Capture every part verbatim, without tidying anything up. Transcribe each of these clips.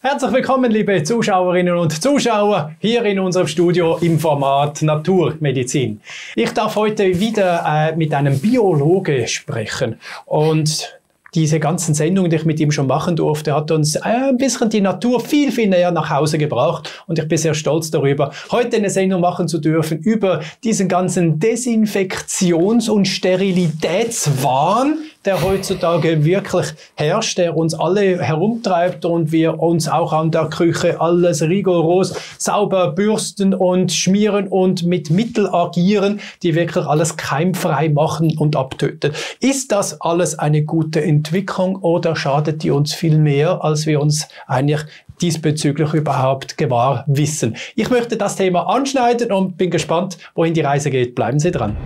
Herzlich willkommen, liebe Zuschauerinnen und Zuschauer, hier in unserem Studio im Format Naturmedizin. Ich darf heute wieder äh, mit einem Biologe sprechen und diese ganzen Sendungen, die ich mit ihm schon machen durfte, hat uns ein bisschen die Natur viel, viel näher nach Hause gebracht. Und ich bin sehr stolz darüber, heute eine Sendung machen zu dürfen über diesen ganzen Desinfektions- und Sterilitätswahn, der heutzutage wirklich herrscht, der uns alle herumtreibt und wir uns auch an der Küche alles rigoros sauber bürsten und schmieren und mit Mitteln agieren, die wirklich alles keimfrei machen und abtöten. Ist das alles eine gute Entwicklung oder schadet die uns viel mehr, als wir uns eigentlich diesbezüglich überhaupt gewahr wissen? Ich möchte das Thema anschneiden und bin gespannt, wohin die Reise geht. Bleiben Sie dran.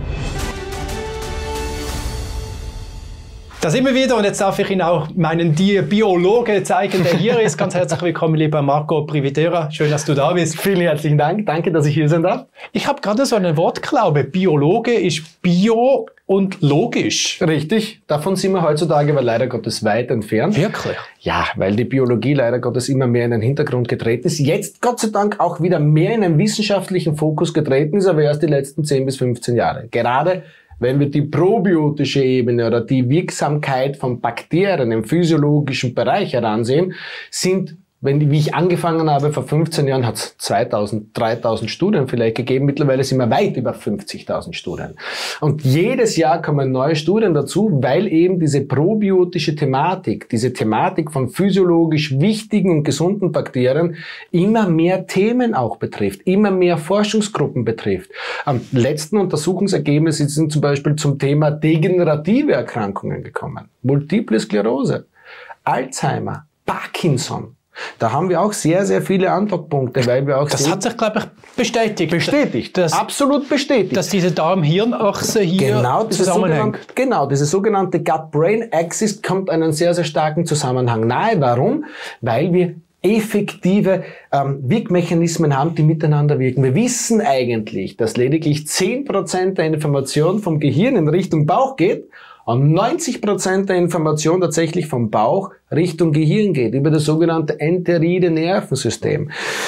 Da sind wir wieder und jetzt darf ich Ihnen auch meinen Biologe zeigen, der hier ist. Ganz herzlich willkommen, lieber Marco Privitera. Schön, dass du da bist. Vielen herzlichen Dank. Danke, dass ich hier sein darf. Ich habe gerade so einen Wortklaube. Biologe ist Bio und logisch. Richtig. Davon sind wir heutzutage aber leider Gottes weit entfernt. Wirklich? Ja, weil die Biologie leider Gottes immer mehr in den Hintergrund getreten ist. Jetzt Gott sei Dank auch wieder mehr in einen wissenschaftlichen Fokus getreten ist, aber erst die letzten zehn bis fünfzehn Jahre. Gerade wenn wir die probiotische Ebene oder die Wirksamkeit von Bakterien im physiologischen Bereich heransehen, sind, wenn die, wie ich angefangen habe, vor fünfzehn Jahren hat es zweitausend, dreitausend Studien vielleicht gegeben. Mittlerweile sind wir weit über fünfzigtausend Studien. Und jedes Jahr kommen neue Studien dazu, weil eben diese probiotische Thematik, diese Thematik von physiologisch wichtigen und gesunden Bakterien immer mehr Themen auch betrifft, immer mehr Forschungsgruppen betrifft. Am letzten Untersuchungsergebnis sind zum Beispiel zum Thema degenerative Erkrankungen gekommen. Multiple Sklerose, Alzheimer, Parkinson. Da haben wir auch sehr, sehr viele Andockpunkte, weil wir auch Das sehen, hat sich, glaube ich, bestätigt. bestätigt, dass, absolut bestätigt. Dass diese Darm-Hirn-Achse hier genau, diese zusammenhängt. Genau, diese sogenannte Gut-Brain-Axis kommt einen sehr, sehr starken Zusammenhang nahe. Warum? Weil wir effektive ähm, Wirkmechanismen haben, die miteinander wirken. Wir wissen eigentlich, dass lediglich zehn Prozent der Information vom Gehirn in Richtung Bauch geht und neunzig Prozent der Information tatsächlich vom Bauch Richtung Gehirn geht, über das sogenannte enteride Nervensystem,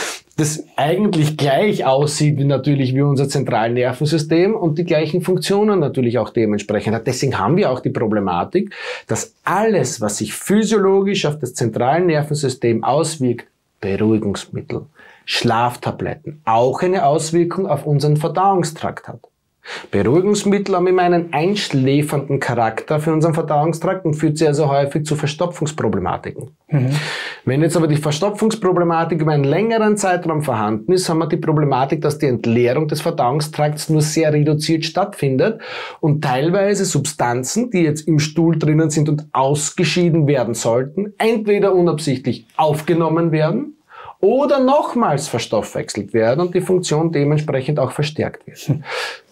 das eigentlich gleich aussieht wie natürlich wie unser Zentralnervensystem und die gleichen Funktionen natürlich auch dementsprechend hat. Deswegen haben wir auch die Problematik, dass alles, was sich physiologisch auf das Zentralnervensystem auswirkt, Beruhigungsmittel, Schlaftabletten, auch eine Auswirkung auf unseren Verdauungstrakt hat. Beruhigungsmittel haben immer einen einschläfernden Charakter für unseren Verdauungstrakt und führt sehr, sehr häufig zu Verstopfungsproblematiken. Mhm. Wenn jetzt aber die Verstopfungsproblematik über einen längeren Zeitraum vorhanden ist, haben wir die Problematik, dass die Entleerung des Verdauungstrakts nur sehr reduziert stattfindet und teilweise Substanzen, die jetzt im Stuhl drinnen sind und ausgeschieden werden sollten, entweder unabsichtlich aufgenommen werden oder nochmals verstoffwechselt werden und die Funktion dementsprechend auch verstärkt wird. Mhm.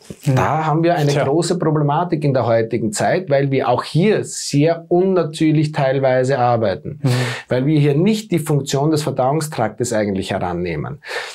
Da haben wir eine Tja. große Problematik in der heutigen Zeit, weil wir auch hier sehr unnatürlich teilweise arbeiten, mhm. weil wir hier nicht die Funktion des Verdauungstraktes eigentlich herannehmen.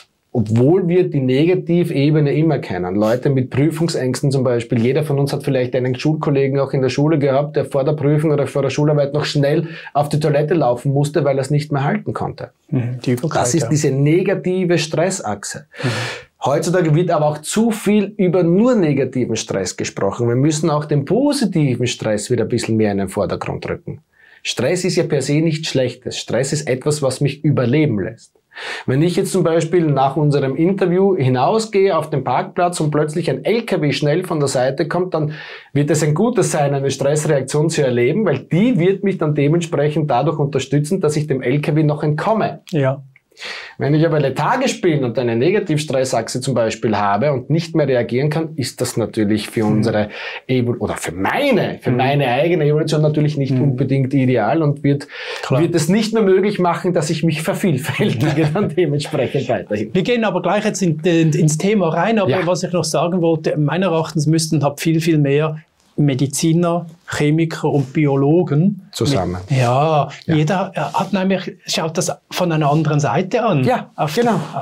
Obwohl wir die Negativebene immer kennen. Leute mit Prüfungsängsten zum Beispiel. Jeder von uns hat vielleicht einen Schulkollegen auch in der Schule gehabt, der vor der Prüfung oder vor der Schularbeit noch schnell auf die Toilette laufen musste, weil er es nicht mehr halten konnte. Mhm, die das ist ja. diese negative Stressachse. Mhm. Heutzutage wird aber auch zu viel über nur negativen Stress gesprochen. Wir müssen auch den positiven Stress wieder ein bisschen mehr in den Vordergrund rücken. Stress ist ja per se nichts Schlechtes. Stress ist etwas, was mich überleben lässt. Wenn ich jetzt zum Beispiel nach unserem Interview hinausgehe auf den Parkplatz und plötzlich ein L K W schnell von der Seite kommt, dann wird es ein gutes sein, eine Stressreaktion zu erleben, weil die wird mich dann dementsprechend dadurch unterstützen, dass ich dem L K W noch entkomme. Ja. Wenn ich aber lethargisch bin und eine Negativstressachse zum Beispiel habe und nicht mehr reagieren kann, ist das natürlich für unsere Evolution oder für meine, für mhm. meine eigene Evolution natürlich nicht mhm. unbedingt ideal und wird, wird es nicht mehr möglich machen, dass ich mich vervielfältige dann dementsprechend weiterhin. Wir gehen aber gleich jetzt in, in, ins Thema rein, aber ja. was ich noch sagen wollte, meiner Erachtens müssten halt viel, viel mehr Mediziner, Chemiker und Biologen zusammen. Mit, ja, ja, jeder hat nämlich, schaut das von einer anderen Seite an. Ja, auf genau. Die,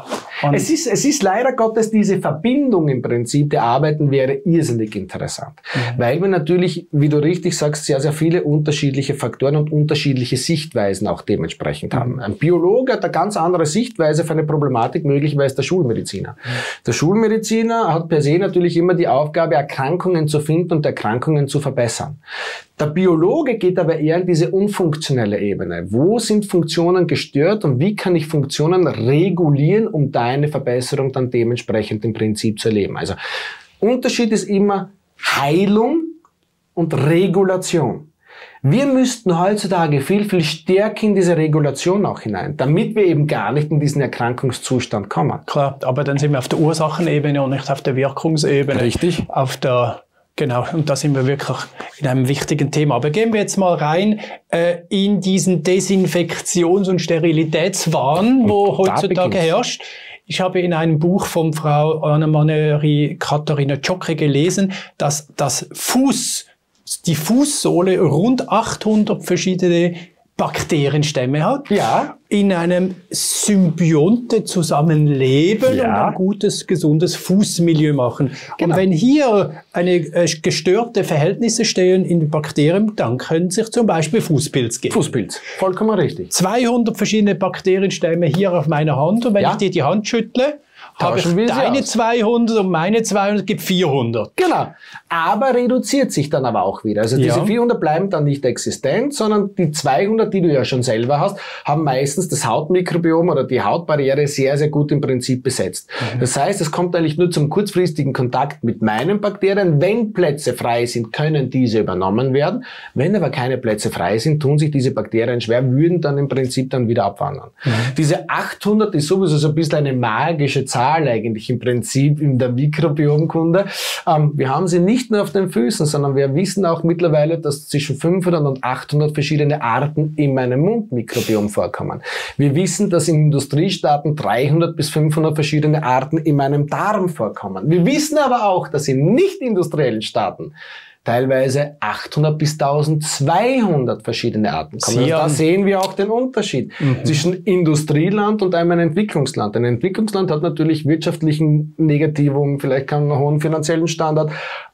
Es ist, es ist leider Gottes diese Verbindung im Prinzip der Arbeiten wäre irrsinnig interessant. Mhm. Weil wir natürlich, wie du richtig sagst, sehr, sehr viele unterschiedliche Faktoren und unterschiedliche Sichtweisen auch dementsprechend mhm. haben. Ein Biologe hat eine ganz andere Sichtweise auf eine Problematik möglicherweise der Schulmediziner. Mhm. Der Schulmediziner hat per se natürlich immer die Aufgabe, Erkrankungen zu finden und Erkrankungen zu verbessern. Der Biologe geht aber eher in diese unfunktionelle Ebene. Wo sind Funktionen gestört und wie kann ich Funktionen regulieren, um da eine Verbesserung dann dementsprechend im Prinzip zu erleben? Also Unterschied ist immer Heilung und Regulation. Wir müssten heutzutage viel, viel stärker in diese Regulation auch hinein, damit wir eben gar nicht in diesen Erkrankungszustand kommen. Klar, aber dann sind wir auf der Ursachenebene und nicht auf der Wirkungsebene. Richtig. Auf der Genau, und da sind wir wirklich in einem wichtigen Thema. Aber gehen wir jetzt mal rein äh, in diesen Desinfektions- und Sterilitätswahn, wo heutzutage herrscht. Ich habe in einem Buch von Frau Annemarie Katharina Zschokke gelesen, dass das Fuß, die Fußsohle rund achthundert verschiedene Bakterienstämme hat, ja, in einem Symbionte zusammenleben ja. und ein gutes, gesundes Fußmilieu machen. Genau. Und wenn hier eine äh, gestörte Verhältnisse stehen in den Bakterien, dann können sich zum Beispiel Fußpilz geben. Fußpilz, vollkommen richtig. zweihundert verschiedene Bakterienstämme hier auf meiner Hand und wenn ja. ich dir die Hand schüttle, habe ich deine zweihundert und meine zweihundert gibt vierhundert. Genau. Aber reduziert sich dann aber auch wieder. Also diese ja. vierhundert bleiben dann nicht existent, sondern die zweihundert, die du ja schon selber hast, haben meistens das Hautmikrobiom oder die Hautbarriere sehr, sehr gut im Prinzip besetzt. Mhm. Das heißt, es kommt eigentlich nur zum kurzfristigen Kontakt mit meinen Bakterien. Wenn Plätze frei sind, können diese übernommen werden. Wenn aber keine Plätze frei sind, tun sich diese Bakterien schwer, würden dann im Prinzip dann wieder abwandern. Mhm. Diese achthundert ist sowieso so ein bisschen eine magische Zahl eigentlich im Prinzip in der Mikrobiomkunde. Ähm, wir haben sie nicht nur auf den Füßen, sondern wir wissen auch mittlerweile, dass zwischen fünfhundert und achthundert verschiedene Arten in meinem Mundmikrobiom vorkommen. Wir wissen, dass in Industriestaaten dreihundert bis fünfhundert verschiedene Arten in meinem Darm vorkommen. Wir wissen aber auch, dass in nicht industriellen Staaten teilweise achthundert bis eintausendzweihundert verschiedene Arten kommen. Also da sehen wir auch den Unterschied mhm. zwischen Industrieland und einem Entwicklungsland. Ein Entwicklungsland hat natürlich wirtschaftlichen Negativum, vielleicht kann einen hohen finanziellen Standard,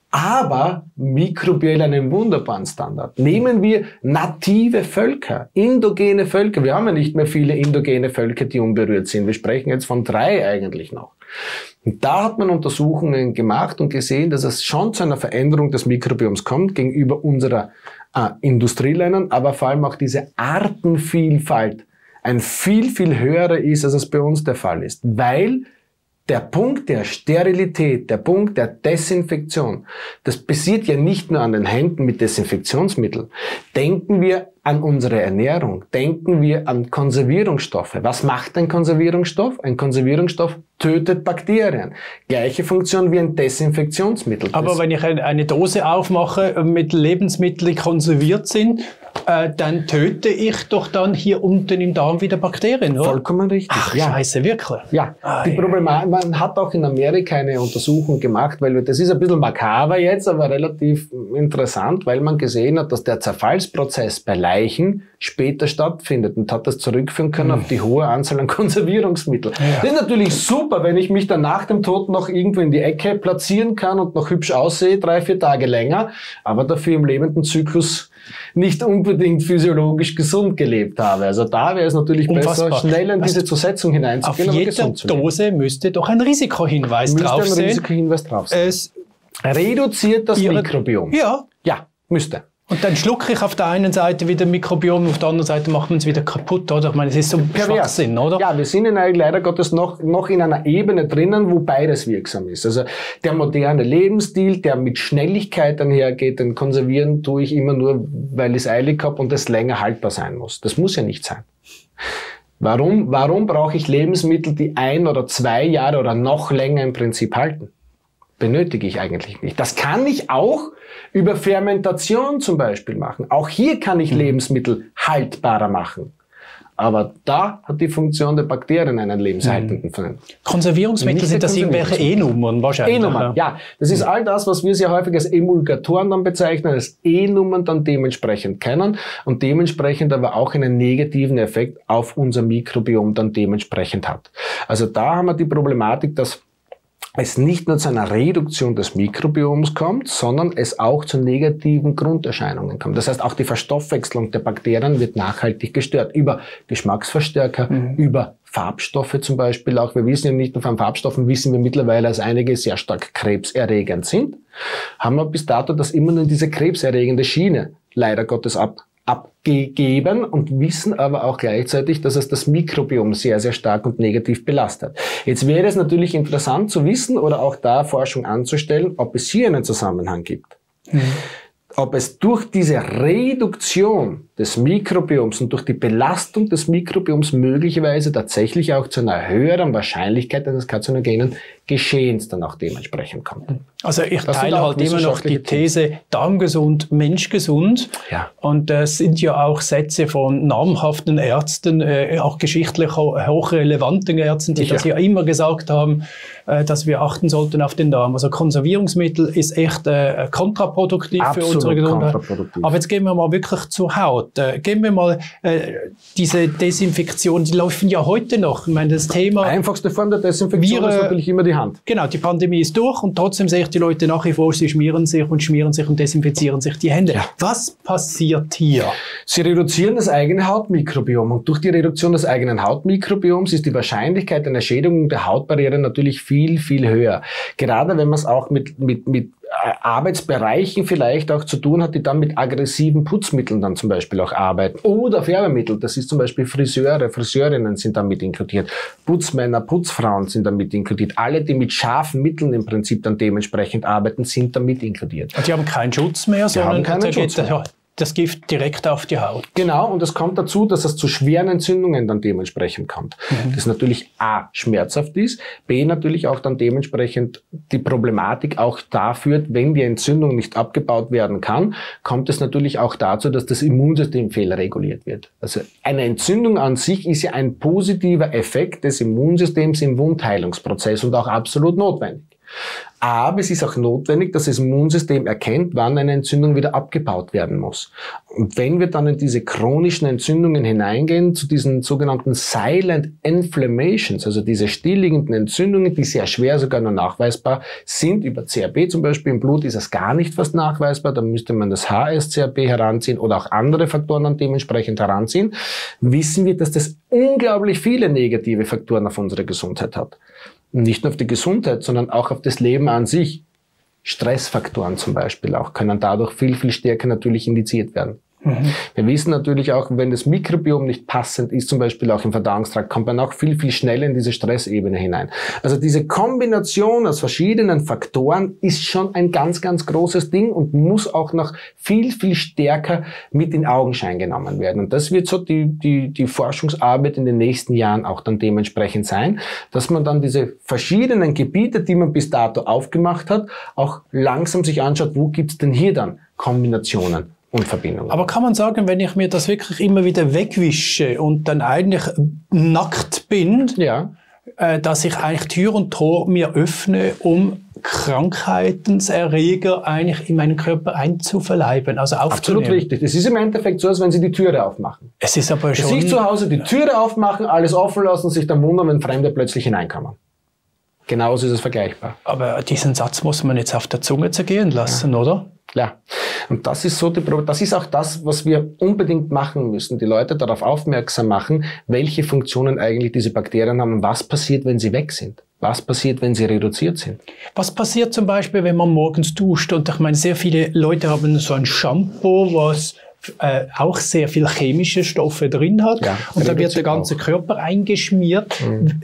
aber mikrobiell einen wunderbaren Standard. Nehmen wir native Völker, indogene Völker. Wir haben ja nicht mehr viele indogene Völker, die unberührt sind. Wir sprechen jetzt von drei eigentlich noch. Und da hat man Untersuchungen gemacht und gesehen, dass es schon zu einer Veränderung des Mikrobioms kommt gegenüber unserer äh, Industrieländern, aber vor allem auch diese Artenvielfalt ein viel, viel höherer ist, als es bei uns der Fall ist. Weil der Punkt der Sterilität, der Punkt der Desinfektion, das passiert ja nicht nur an den Händen mit Desinfektionsmitteln. Denken wir an unsere Ernährung, denken wir an Konservierungsstoffe. Was macht ein Konservierungsstoff? Ein Konservierungsstoff tötet Bakterien. Gleiche Funktion wie ein Desinfektionsmittel. Aber wenn ich eine Dose aufmache mit Lebensmitteln, die konserviert sind, äh, dann töte ich doch dann hier unten im Darm wieder Bakterien, oder? Vollkommen richtig. Ach, ja. Scheiße, wirklich? Ja, ah, die ja. Problematik, man hat auch in Amerika eine Untersuchung gemacht, weil das ist ein bisschen makaber jetzt, aber relativ interessant, weil man gesehen hat, dass der Zerfallsprozess bei Leichen später stattfindet und hat das zurückführen können mhm. auf die hohe Anzahl an Konservierungsmitteln. Ja. Das ist natürlich super, wenn ich mich dann nach dem Tod noch irgendwo in die Ecke platzieren kann und noch hübsch aussehe, drei, vier Tage länger, aber dafür im lebenden Zyklus nicht unbedingt physiologisch gesund gelebt habe. Also da wäre es natürlich Unfassbar. besser, schnell in diese Zusetzung hineinzugehen. Auf jeder Dose müsste doch ein Risikohinweis müsste drauf ein sein. Risikohinweis drauf sein. Es reduziert das ihre, Mikrobiom. Ja. Ja, müsste. Und dann schlucke ich auf der einen Seite wieder Mikrobiom, auf der anderen Seite macht man es wieder kaputt, oder? Ich meine, es ist so ein Schwachsinn, oder? Ja, wir sind in einer, leider Gottes noch, noch in einer Ebene drinnen, wo beides wirksam ist. Also der moderne Lebensstil, der mit Schnelligkeit einhergeht, den konservieren tue ich immer nur, weil ich es eilig habe und es länger haltbar sein muss. Das muss ja nicht sein. Warum, warum brauche ich Lebensmittel, die ein oder zwei Jahre oder noch länger im Prinzip halten? Benötige ich eigentlich nicht. Das kann ich auch über Fermentation zum Beispiel machen. Auch hier kann ich Lebensmittel haltbarer machen. Aber da hat die Funktion der Bakterien einen lebenserhaltenden Verwendung. Konservierungsmittel, sind das irgendwelche E-Nummern wahrscheinlich? E-Nummern, ja. Das ist all das, was wir sehr häufig als Emulgatoren dann bezeichnen, als E-Nummern dann dementsprechend kennen und dementsprechend aber auch einen negativen Effekt auf unser Mikrobiom dann dementsprechend hat. Also da haben wir die Problematik, dass es nicht nur zu einer Reduktion des Mikrobioms kommt, sondern es auch zu negativen Grunderscheinungen kommt. Das heißt, auch die Verstoffwechslung der Bakterien wird nachhaltig gestört. Über Geschmacksverstärker, mhm. über Farbstoffe zum Beispiel auch. Wir wissen ja nicht nur von Farbstoffen, wissen wir mittlerweile, dass einige sehr stark krebserregend sind. Haben wir bis dato das immer nur in diese krebserregende Schiene leider Gottes ab. abgegeben und wissen aber auch gleichzeitig, dass es das Mikrobiom sehr, sehr stark und negativ belastet. Jetzt wäre es natürlich interessant zu wissen oder auch da Forschung anzustellen, ob es hier einen Zusammenhang gibt. Mhm. Ob es durch diese Reduktion des Mikrobioms und durch die Belastung des Mikrobioms möglicherweise tatsächlich auch zu einer höheren Wahrscheinlichkeit eines karzinogenen Geschehens dann auch dementsprechend kommt. Also ich das teile halt immer noch die These, Darm gesund, Mensch gesund. Ja. Und das sind ja auch Sätze von namhaften Ärzten, äh, auch geschichtlich hochrelevanten Ärzten, die ja. das ja immer gesagt haben, äh, dass wir achten sollten auf den Darm. Also Konservierungsmittel ist echt äh, kontraproduktiv Absolut für unsere Gesundheit. Aber jetzt gehen wir mal wirklich zur Haut. Äh, gehen wir mal äh, diese Desinfektion, die laufen ja heute noch. Ich meine, das Thema... Einfachste Form der Desinfektion Viren, ist natürlich immer die Hand. Genau, die Pandemie ist durch und trotzdem sehe ich die Leute nach wie vor, sie schmieren sich und schmieren sich und desinfizieren sich die Hände. Ja. Was passiert hier? Sie reduzieren das eigene Hautmikrobiom und durch die Reduktion des eigenen Hautmikrobioms ist die Wahrscheinlichkeit einer Schädigung der Hautbarriere natürlich viel, viel höher. Gerade wenn man es auch mit, mit, mit Arbeitsbereichen vielleicht auch zu tun hat, die dann mit aggressiven Putzmitteln dann zum Beispiel auch arbeiten. Oder Färbemittel, das ist zum Beispiel Friseure, Friseurinnen sind damit inkludiert. Putzmänner, Putzfrauen sind damit inkludiert. Alle, die mit scharfen Mitteln im Prinzip dann dementsprechend arbeiten, sind damit inkludiert. Die haben keinen Schutz mehr, sondern da geht das Gift direkt auf die Haut. Genau, und es kommt dazu, dass es zu schweren Entzündungen dann dementsprechend kommt. Mhm. Das natürlich A, schmerzhaft ist, B, natürlich auch dann dementsprechend die Problematik auch da führt, wenn die Entzündung nicht abgebaut werden kann, kommt es natürlich auch dazu, dass das Immunsystem fehlreguliert wird. Also eine Entzündung an sich ist ja ein positiver Effekt des Immunsystems im Wundheilungsprozess und auch absolut notwendig. Aber es ist auch notwendig, dass das Immunsystem erkennt, wann eine Entzündung wieder abgebaut werden muss. Und wenn wir dann in diese chronischen Entzündungen hineingehen, zu diesen sogenannten Silent Inflammations, also diese stillliegenden Entzündungen, die sehr schwer sogar nur nachweisbar sind, über C R P zum Beispiel im Blut ist es gar nicht fast nachweisbar, dann müsste man das H S C R P heranziehen oder auch andere Faktoren dann dementsprechend heranziehen, wissen wir, dass das unglaublich viele negative Faktoren auf unsere Gesundheit hat. Nicht nur auf die Gesundheit, sondern auch auf das Leben an sich. Stressfaktoren zum Beispiel auch können dadurch viel, viel stärker natürlich indiziert werden. Mhm. Wir wissen natürlich auch, wenn das Mikrobiom nicht passend ist, zum Beispiel auch im Verdauungstrakt, kommt man auch viel, viel schneller in diese Stressebene hinein. Also diese Kombination aus verschiedenen Faktoren ist schon ein ganz, ganz großes Ding und muss auch noch viel, viel stärker mit in Augenschein genommen werden. Und das wird so die, die, die Forschungsarbeit in den nächsten Jahren auch dann dementsprechend sein, dass man dann diese verschiedenen Gebiete, die man bis dato aufgemacht hat, auch langsam sich anschaut, wo gibt's denn hier dann Kombinationen und Verbindungen. Aber kann man sagen, wenn ich mir das wirklich immer wieder wegwische und dann eigentlich nackt bin, ja. äh, dass ich eigentlich Tür und Tor mir öffne, um Krankheitserreger eigentlich in meinen Körper einzuverleiben, also aufzunehmen? Absolut richtig. Es ist im Endeffekt so, als wenn Sie die Türe aufmachen. Es ist aber schon... Sie zu Hause die Türe aufmachen, alles offen lassen, sich dann wundern, wenn Fremde plötzlich hineinkommen. Genauso ist es vergleichbar. Aber diesen Satz muss man jetzt auf der Zunge zergehen lassen, ja. oder? Ja, und das ist so die, das ist auch das, was wir unbedingt machen müssen, die Leute darauf aufmerksam machen, welche Funktionen eigentlich diese Bakterien haben und was passiert, wenn sie weg sind. Was passiert, wenn sie reduziert sind? Was passiert zum Beispiel, wenn man morgens duscht? Und ich meine, sehr viele Leute haben so ein Shampoo, was äh, auch sehr viel chemische Stoffe drin hat. Ja, und da wird der ganze auch. Körper eingeschmiert. Mhm.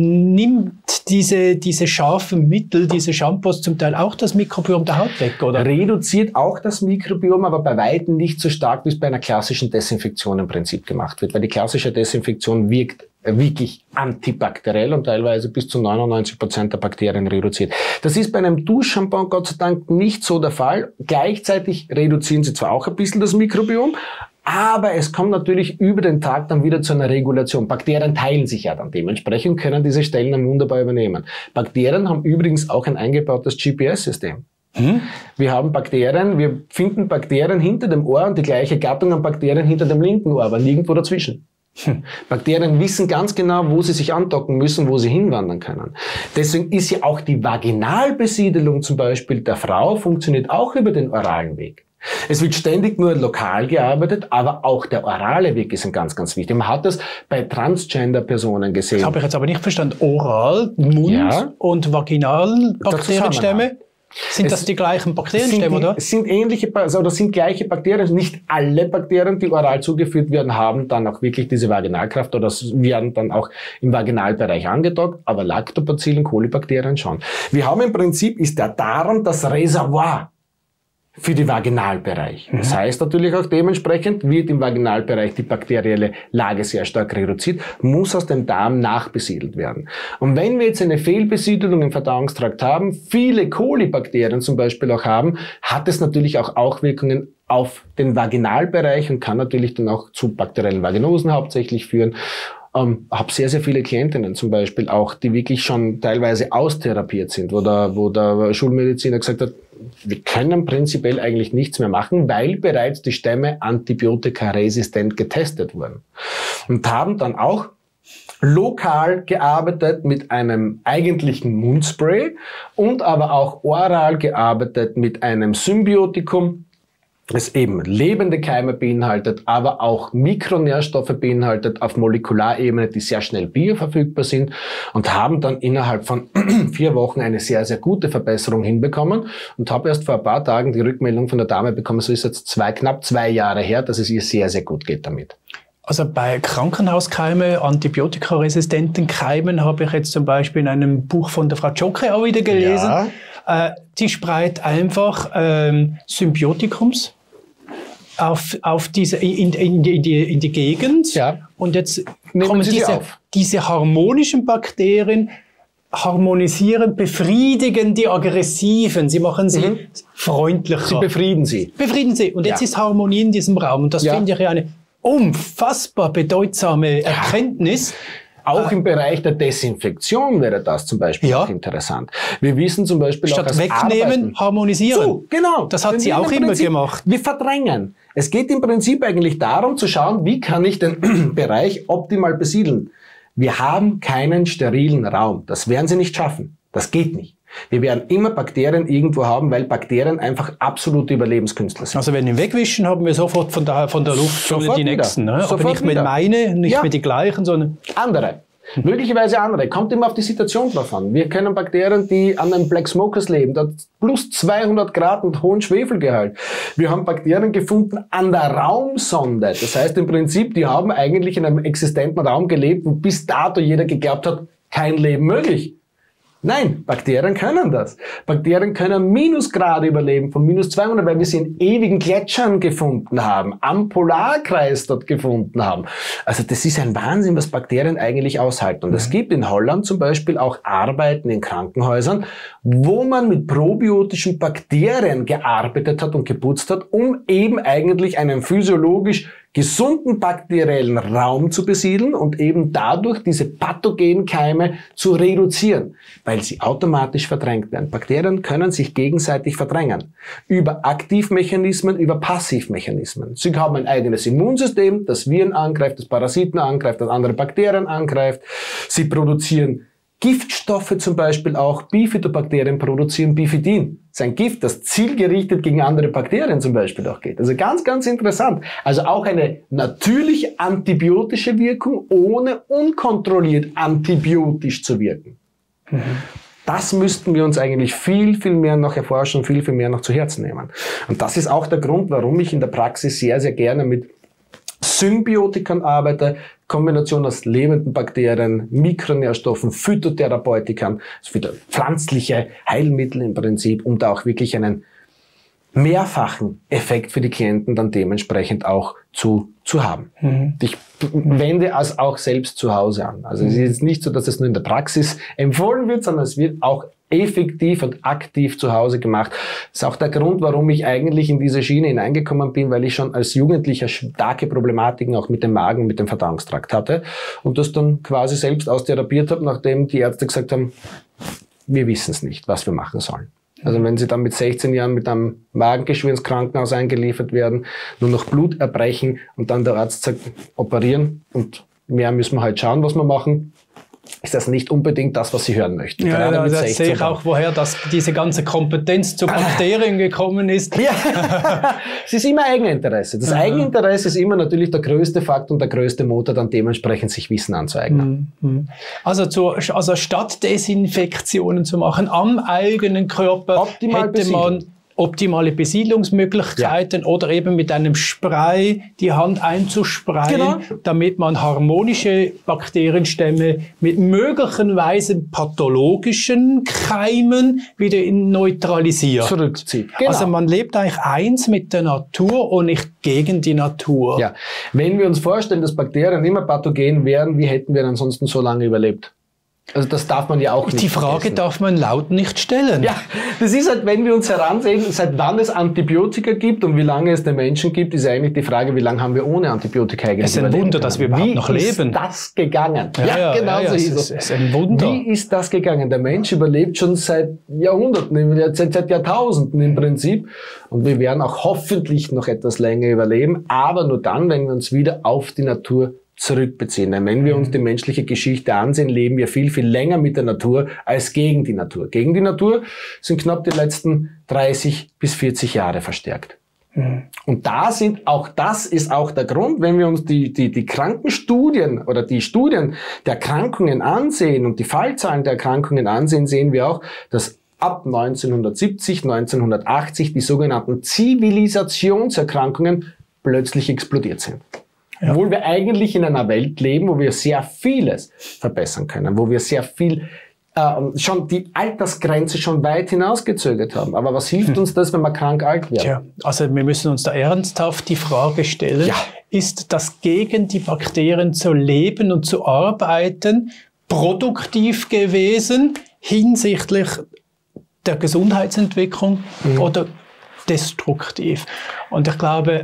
Nimmt diese, diese scharfen Mittel, diese Shampoos zum Teil auch das Mikrobiom der Haut weg, oder? Reduziert auch das Mikrobiom, aber bei weitem nicht so stark, wie es bei einer klassischen Desinfektion im Prinzip gemacht wird. Weil die klassische Desinfektion wirkt wirklich antibakteriell und teilweise bis zu neunundneunzig Prozent der Bakterien reduziert. Das ist bei einem Duschshampoo Gott sei Dank nicht so der Fall. Gleichzeitig reduzieren sie zwar auch ein bisschen das Mikrobiom, Aber es kommt natürlich über den Tag dann wieder zu einer Regulation. Bakterien teilen sich ja dann dementsprechend, können diese Stellen dann wunderbar übernehmen. Bakterien haben übrigens auch ein eingebautes G P S-System. Hm? Wir haben Bakterien, wir finden Bakterien hinter dem Ohr und die gleiche Gattung an Bakterien hinter dem linken Ohr, aber nirgendwo dazwischen. Hm. Bakterien wissen ganz genau, wo sie sich andocken müssen, wo sie hinwandern können. Deswegen ist ja auch die Vaginalbesiedelung zum Beispiel der Frau funktioniert auch über den oralen Weg. Es wird ständig nur lokal gearbeitet, aber auch der orale Weg ist ein ganz, ganz wichtig. Man hat das bei Transgender-Personen gesehen. Das habe ich jetzt aber nicht verstanden. Oral, Mund ja. und Vaginalbakterienstämme. Sind es, das die gleichen Bakterienstämme, oder? Es sind ähnliche, also das sind gleiche Bakterien. Nicht alle Bakterien, die oral zugeführt werden, haben dann auch wirklich diese Vaginalkraft oder werden dann auch im Vaginalbereich angedockt, aber Lactobacillen, Kolibakterien schon. Wir haben im Prinzip, ist der Darm das Reservoir für den Vaginalbereich. Mhm. Das heißt natürlich auch dementsprechend wird im Vaginalbereich die bakterielle Lage sehr stark reduziert, muss aus dem Darm nachbesiedelt werden. Und wenn wir jetzt eine Fehlbesiedelung im Verdauungstrakt haben, viele Kolibakterien zum Beispiel auch haben, hat es natürlich auch Auswirkungen auf den Vaginalbereich und kann natürlich dann auch zu bakteriellen Vaginosen hauptsächlich führen. Ähm, habe sehr, sehr viele Klientinnen zum Beispiel auch, die wirklich schon teilweise austherapiert sind, wo der, wo der Schulmediziner gesagt hat, wir können prinzipiell eigentlich nichts mehr machen, weil bereits die Stämme antibiotikaresistent getestet wurden. Und haben dann auch lokal gearbeitet mit einem eigentlichen Mundspray und aber auch oral gearbeitet mit einem Symbiotikum, es eben lebende Keime beinhaltet, aber auch Mikronährstoffe beinhaltet auf Molekularebene, die sehr schnell bioverfügbar sind und haben dann innerhalb von vier Wochen eine sehr, sehr gute Verbesserung hinbekommen und habe erst vor ein paar Tagen die Rückmeldung von der Dame bekommen, so ist jetzt zwei, knapp zwei Jahre her, dass es ihr sehr, sehr gut geht damit. Also bei Krankenhauskeime, antibiotikaresistenten Keimen habe ich jetzt zum Beispiel in einem Buch von der Frau Jocke auch wieder gelesen. Ja. Äh, die spreit einfach ähm, Symbiotikums auf, auf diese, in, in, in, die, in die Gegend. Ja. Und jetzt Nehmen kommen diese, diese harmonischen Bakterien, harmonisieren, befriedigen die aggressiven. Sie machen sie mhm. freundlicher. Sie befrieden sie. Befrieden sie. Und jetzt ja. ist Harmonie in diesem Raum. Und das ja. finde ich ja eine unfassbar bedeutsame Erkenntnis. Auch im Bereich der Desinfektion wäre das zum Beispiel ja. auch interessant. Wir wissen zum Beispiel Statt auch, dass wegnehmen, Arbeiten, harmonisieren. So, genau. Das hat sie auch immer Prinzip, gemacht. Wir verdrängen. Es geht im Prinzip eigentlich darum zu schauen, wie kann ich den Bereich optimal besiedeln. Wir haben keinen sterilen Raum. Das werden Sie nicht schaffen. Das geht nicht. Wir werden immer Bakterien irgendwo haben, weil Bakterien einfach absolute Überlebenskünstler sind. Also wenn wir ihn wegwischen, haben wir sofort von der, von der Luft sofort die nächsten. Ne? Aber nicht mit meine, nicht ja. mit die gleichen, sondern andere. Möglicherweise andere. Kommt immer auf die Situation drauf an. Wir kennen Bakterien, die an einem Black Smokers leben, da plus zweihundert Grad und hohen Schwefelgehalt. Wir haben Bakterien gefunden an der Raumsonde. Das heißt im Prinzip, die haben eigentlich in einem existenten Raum gelebt, wo bis dato jeder geglaubt hat, kein Leben möglich. Nein, Bakterien können das. Bakterien können Minusgrade überleben, von minus zweihundert, weil wir sie in ewigen Gletschern gefunden haben, am Polarkreis dort gefunden haben. Also das ist ein Wahnsinn, was Bakterien eigentlich aushalten. Und es gibt in Holland zum Beispiel auch Arbeiten in Krankenhäusern, wo man mit probiotischen Bakterien gearbeitet hat und geputzt hat, um eben eigentlich einen physiologisch gesunden bakteriellen Raum zu besiedeln und eben dadurch diese pathogenen Keime zu reduzieren, weil sie automatisch verdrängt werden. Bakterien können sich gegenseitig verdrängen. Über Aktivmechanismen, über Passivmechanismen. Sie haben ein eigenes Immunsystem, das Viren angreift, das Parasiten angreift, das andere Bakterien angreift. Sie produzieren Giftstoffe zum Beispiel auch. Bifidobakterien produzieren Bifidin. Das ist ein Gift, das zielgerichtet gegen andere Bakterien zum Beispiel auch geht. Also ganz, ganz interessant. Also auch eine natürliche antibiotische Wirkung, ohne unkontrolliert antibiotisch zu wirken. Mhm. Das müssten wir uns eigentlich viel, viel mehr noch erforschen und viel, viel mehr noch zu Herzen nehmen. Und das ist auch der Grund, warum ich in der Praxis sehr, sehr gerne mit Symbiotikern arbeite, Kombination aus lebenden Bakterien, Mikronährstoffen, Phytotherapeutikern, also wieder pflanzliche Heilmittel im Prinzip, um da auch wirklich einen mehrfachen Effekt für die Klienten dann dementsprechend auch zu, zu haben. Mhm. Ich wende es auch selbst zu Hause an. Also mhm. es ist nicht so, dass es nur in der Praxis empfohlen wird, sondern es wird auch effektiv und aktiv zu Hause gemacht. Das ist auch der Grund, warum ich eigentlich in diese Schiene hineingekommen bin, weil ich schon als Jugendlicher starke Problematiken auch mit dem Magen, mit dem Verdauungstrakt hatte und das dann quasi selbst austherapiert habe, nachdem die Ärzte gesagt haben, wir wissen es nicht, was wir machen sollen. Also wenn Sie dann mit sechzehn Jahren mit einem Magengeschwür ins Krankenhaus eingeliefert werden, nur noch Blut erbrechen und dann der Arzt sagt, operieren und mehr müssen wir halt schauen, was wir machen, ist das nicht unbedingt das, was Sie hören möchten. Ja, Gerade ja, mit das sehe ich auch, woher das, diese ganze Kompetenz zu Bakterien gekommen ist. Ja, es ist immer Eigeninteresse. Das Aha. Eigeninteresse ist immer natürlich der größte Fakt und der größte Motor, dann dementsprechend sich Wissen anzueignen. Mhm. Also, zu, also statt Desinfektionen zu machen am eigenen Körper, Optimal hätte besiedeln. man optimale Besiedlungsmöglichkeiten ja. oder eben mit einem Spray die Hand einzusprayen, genau. damit man harmonische Bakterienstämme mit möglicherweise pathologischen Keimen wieder neutralisiert. Zurückzieht. Genau. Also man lebt eigentlich eins mit der Natur und nicht gegen die Natur. Ja. Wenn wir uns vorstellen, dass Bakterien immer pathogen wären, wie hätten wir ansonsten so lange überlebt? Also das darf man ja auch nicht Die Frage vergessen. darf man laut nicht stellen. Ja, das ist halt, wenn wir uns heransehen, seit wann es Antibiotika gibt und wie lange es den Menschen gibt, ist eigentlich die Frage, wie lange haben wir ohne Antibiotika eigentlich Es ist ein Wunder, dass wir überhaupt wie noch leben. Wie ist das gegangen? Ja, ja, ja genau ja, so ist es. Es ist ein Wunder. Wie ist das gegangen? Der Mensch überlebt schon seit Jahrhunderten, seit, seit Jahrtausenden im Prinzip. Und wir werden auch hoffentlich noch etwas länger überleben, aber nur dann, wenn wir uns wieder auf die Natur zurückbeziehen. Denn wenn wir uns die menschliche Geschichte ansehen, leben wir viel, viel länger mit der Natur als gegen die Natur. Gegen die Natur sind knapp die letzten dreißig bis vierzig Jahre verstärkt. Mhm. Und da sind, auch das ist auch der Grund, wenn wir uns die, die, die Krankenstudien oder die Studien der Erkrankungen ansehen und die Fallzahlen der Erkrankungen ansehen, sehen wir auch, dass ab neunzehnhundertsiebzig, neunzehnhundertachtzig die sogenannten Zivilisationserkrankungen plötzlich explodiert sind. Ja. Obwohl wir eigentlich in einer Welt leben, wo wir sehr vieles verbessern können, wo wir sehr viel, äh, schon die Altersgrenze schon weit hinausgezögert haben. Aber was hilft uns das, wenn wir krank alt werden? Tja, also wir müssen uns da ernsthaft die Frage stellen, ja. ist das gegen die Bakterien zu leben und zu arbeiten produktiv gewesen hinsichtlich der Gesundheitsentwicklung mhm. oder destruktiv? Und ich glaube,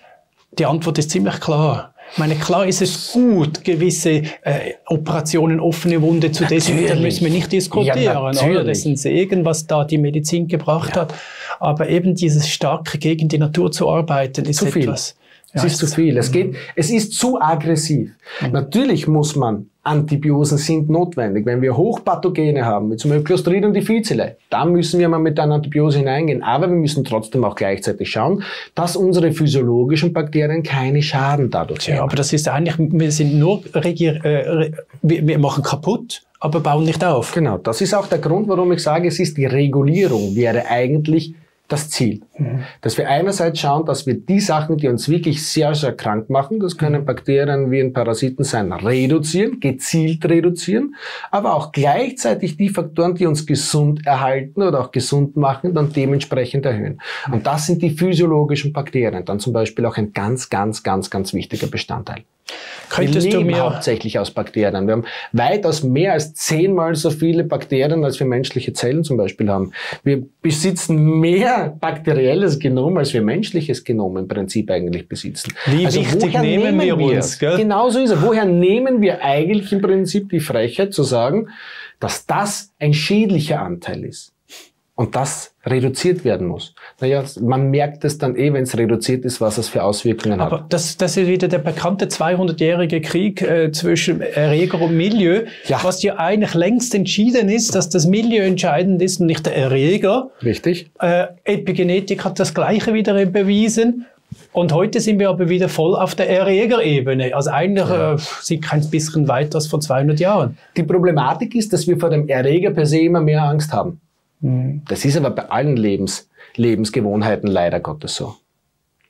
die Antwort ist ziemlich klar. Ich meine, klar ist es gut, gewisse äh, Operationen, offene Wunde zu desinfizieren, müssen wir nicht diskutieren. Ja, oder? Das ist ein Segen, was da die Medizin gebracht ja. hat. Aber eben dieses starke gegen die Natur zu arbeiten, ist zu etwas... Es ja, ist zu viel. Es geht, es ist zu aggressiv. Mhm. Natürlich muss man, Antibiosen sind notwendig. Wenn wir Hochpathogene haben, wie zum Beispiel Clostridium difficile, dann müssen wir mal mit einer Antibiose hineingehen. Aber wir müssen trotzdem auch gleichzeitig schauen, dass unsere physiologischen Bakterien keine Schaden dadurch haben. Ja, aber das ist eigentlich, wir sind nur, regier, äh, wir, wir machen kaputt, aber bauen nicht auf. Genau. Das ist auch der Grund, warum ich sage, es ist die Regulierung, wäre eigentlich das Ziel. Mhm. Dass wir einerseits schauen, dass wir die Sachen, die uns wirklich sehr, sehr krank machen, das können Bakterien, Viren, Parasiten sein, reduzieren, gezielt reduzieren, aber auch gleichzeitig die Faktoren, die uns gesund erhalten oder auch gesund machen, dann dementsprechend erhöhen. Mhm. Und das sind die physiologischen Bakterien, dann zum Beispiel auch ein ganz, ganz, ganz, ganz wichtiger Bestandteil. Könntest wir leben du mir hauptsächlich aus Bakterien. Wir haben weitaus mehr als zehnmal so viele Bakterien, als wir menschliche Zellen zum Beispiel haben. Wir besitzen mehr bakterielles Genom, als wir menschliches Genom im Prinzip eigentlich besitzen. Wie also wichtig nehmen, nehmen wir uns? Gell? Genau so ist es. Woher nehmen wir eigentlich im Prinzip die Frechheit zu sagen, dass das ein schädlicher Anteil ist? Und das reduziert werden muss. Naja, man merkt es dann eh, wenn es reduziert ist, was es für Auswirkungen Aber hat. Aber das, das ist wieder der bekannte zweihundertjährige Krieg äh, zwischen Erreger und Milieu, ja. was ja eigentlich längst entschieden ist, dass das Milieu entscheidend ist und nicht der Erreger. Richtig. Äh, Epigenetik hat das Gleiche wieder bewiesen. Und heute sind wir aber wieder voll auf der Erregerebene. Also eigentlich ja. äh, sind kein bisschen weiter als vor zweihundert Jahren. Die Problematik ist, dass wir vor dem Erreger per se immer mehr Angst haben. Das ist aber bei allen Lebens, Lebensgewohnheiten leider Gottes so.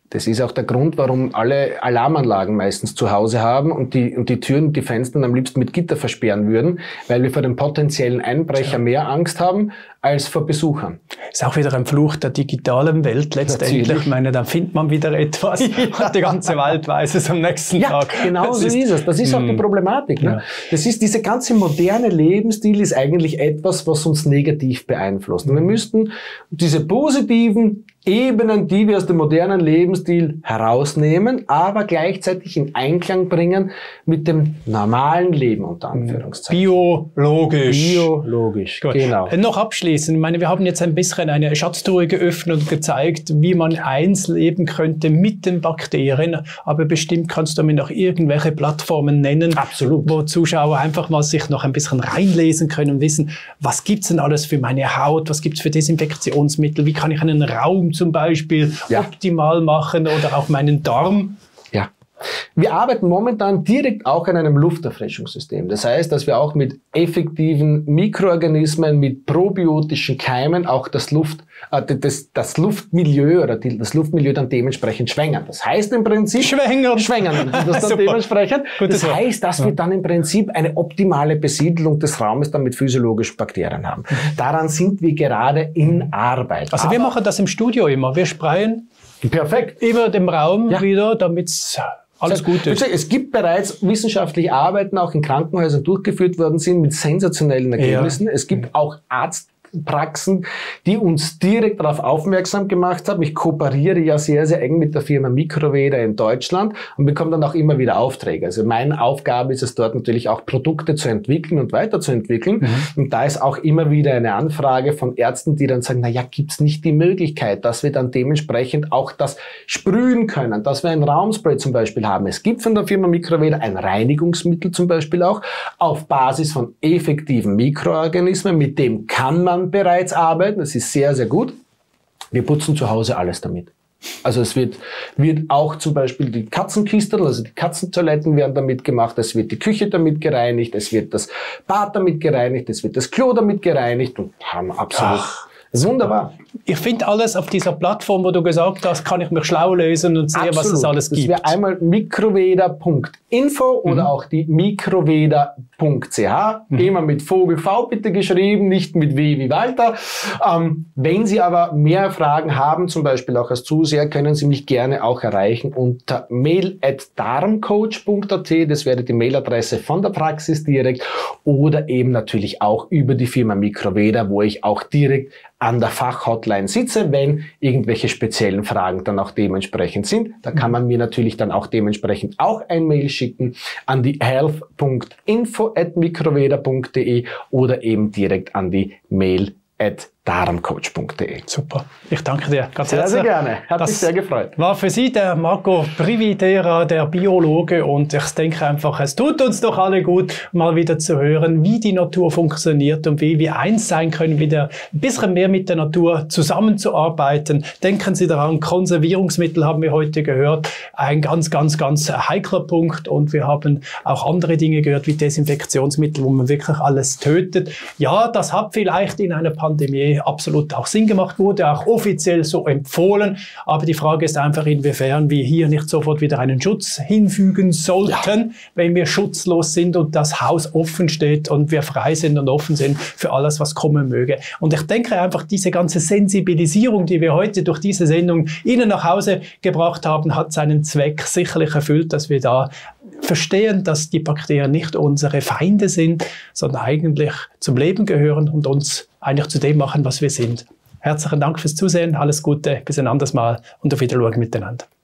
Das ist auch der Grund, warum alle Alarmanlagen meistens zu Hause haben und die, und die Türen und die Fenster am liebsten mit Gitter versperren würden, weil wir vor dem potenziellen Einbrecher ja. mehr Angst haben als vor Besuchern. Ist auch wieder ein Fluch der digitalen Welt letztendlich. Natürlich. Ich meine, dann findet man wieder etwas ja. und die ganze Welt weiß es am nächsten ja, Tag. Genau das so ist, ist es. Das ist auch die Problematik. Ne? Ja. Das ist, diese ganze moderne Lebensstil ist eigentlich etwas, was uns negativ beeinflusst. Und wir müssten diese positiven Ebenen, die wir aus dem modernen Lebensstil herausnehmen, aber gleichzeitig in Einklang bringen mit dem normalen Leben, unter Anführungszeichen. Biologisch. Biologisch, Gut. Genau. Noch abschließend, ich meine, wir haben jetzt ein bisschen eine Schatztruhe geöffnet und gezeigt, wie man eins leben könnte mit den Bakterien, aber bestimmt kannst du mir noch irgendwelche Plattformen nennen, Absolut. wo Zuschauer einfach mal sich noch ein bisschen reinlesen können und wissen, was gibt's denn alles für meine Haut, was gibt's für Desinfektionsmittel, wie kann ich einen Raum zum Beispiel ja. optimal machen oder auch meinen Darm. Ja. Wir arbeiten momentan direkt auch an einem Lufterfrischungssystem. Das heißt, dass wir auch mit effektiven Mikroorganismen, mit probiotischen Keimen auch das Luft, äh, das, das Luftmilieu oder die, das Luftmilieu dann dementsprechend schwängern. Das heißt im Prinzip schwängern, schwängern das dann dementsprechend. Das heißt, dass wir dann im Prinzip eine optimale Besiedelung des Raumes dann mit physiologischen Bakterien haben. Daran sind wir gerade in Arbeit. Also Aber wir machen das im Studio immer. Wir sprayen perfekt über dem Raum ja. wieder, damit alles gut ist. Es gibt bereits wissenschaftliche Arbeiten, auch in Krankenhäusern durchgeführt worden sind, mit sensationellen Ergebnissen. Ja. Es gibt auch Arztpraxen, die uns direkt darauf aufmerksam gemacht haben. Ich kooperiere ja sehr, sehr eng mit der Firma Microveda in Deutschland und bekomme dann auch immer wieder Aufträge. Also meine Aufgabe ist es dort natürlich auch Produkte zu entwickeln und weiterzuentwickeln. Mhm. Und da ist auch immer wieder eine Anfrage von Ärzten, die dann sagen, na ja, gibt's nicht die Möglichkeit, dass wir dann dementsprechend auch das sprühen können, dass wir ein Raumspray zum Beispiel haben. Es gibt von der Firma Microveda ein Reinigungsmittel zum Beispiel auch auf Basis von effektiven Mikroorganismen, mit dem kann man bereits arbeiten. Das ist sehr, sehr gut. Wir putzen zu Hause alles damit. Also es wird, wird auch zum Beispiel die Katzenkistel, also die Katzentoiletten werden damit gemacht, es wird die Küche damit gereinigt, es wird das Bad damit gereinigt, es wird das Klo damit gereinigt und haben absolut... Ach. Das ist wunderbar. Ich finde alles auf dieser Plattform, wo du gesagt hast, kann ich mich schlau lesen und sehen, was es alles gibt. Das wäre einmal microveda punkt info mhm. oder auch die microveda punkt c h. Mhm. Immer mit Vogel V bitte geschrieben, nicht mit W wie Walter. Ähm, wenn Sie aber mehr Fragen haben, zum Beispiel auch als Zuseher, können Sie mich gerne auch erreichen unter mail at darmcoach punkt a t. Das wäre die Mailadresse von der Praxis direkt oder eben natürlich auch über die Firma Microveda, wo ich auch direkt an der Fachhotline sitze, wenn irgendwelche speziellen Fragen dann auch dementsprechend sind. Da kann man mir natürlich dann auch dementsprechend auch ein Mail schicken an die health punkt info at microveda punkt de oder eben direkt an die Mail at darmcoach punkt de. Super. Ich danke dir ganz sehr, herzlich. Sehr gerne. Hat mich sehr gefreut. War für Sie der Marco Privitera, der Biologe, und ich denke einfach, es tut uns doch alle gut, mal wieder zu hören, wie die Natur funktioniert und wie wir eins sein können, wieder ein bisschen mehr mit der Natur zusammenzuarbeiten. Denken Sie daran, Konservierungsmittel haben wir heute gehört, ein ganz, ganz, ganz heikler Punkt, und wir haben auch andere Dinge gehört, wie Desinfektionsmittel, wo man wirklich alles tötet. Ja, das hat vielleicht in einer Pandemie absolut auch Sinn gemacht, wurde auch offiziell so empfohlen. Aber die Frage ist einfach, inwiefern wir hier nicht sofort wieder einen Schutz hinfügen sollten, ja. wenn wir schutzlos sind und das Haus offen steht und wir frei sind und offen sind für alles, was kommen möge. Und ich denke einfach, diese ganze Sensibilisierung, die wir heute durch diese Sendung Ihnen nach Hause gebracht haben, hat seinen Zweck sicherlich erfüllt, dass wir da verstehen, dass die Bakterien nicht unsere Feinde sind, sondern eigentlich zum Leben gehören und uns eigentlich zu dem machen, was wir sind. Herzlichen Dank fürs Zusehen, alles Gute, bis ein anderes Mal und auf Wiedersehen miteinander.